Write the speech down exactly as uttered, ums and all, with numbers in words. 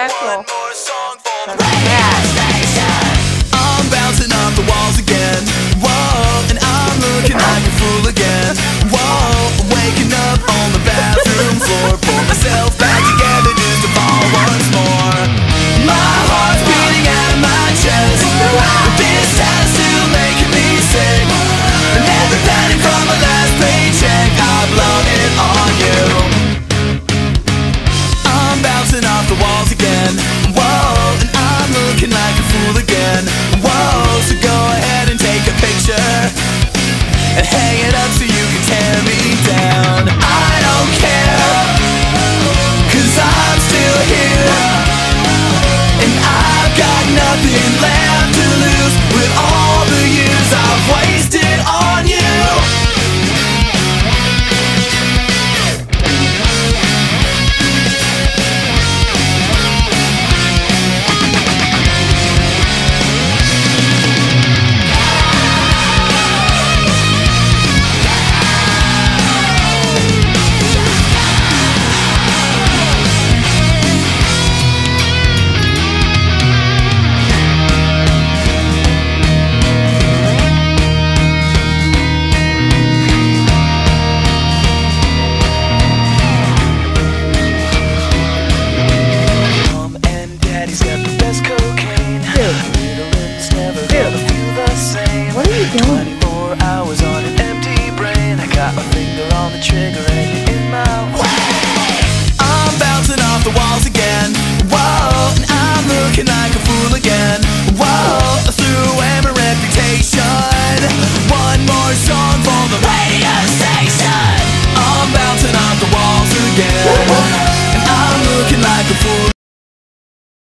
actual. I'm bouncing off the walls again. Whoa, and I'm looking like a fool again. Whoa, I'm waking up on the bathroom floor. Pull myself back together just to fall once more. My heart's beating out of my chest. This town's still making me sick. And every penny from my last paycheck, I've blown it on you. I'm bouncing off the walls again. Whoa, and I'm looking like a fool again. Whoa, so go ahead and take a picture and hang it up so you can tear me down. I don't care, cause I'm still here, and I've got nothing left to lose with all the years I've wasted on you. What are you doing?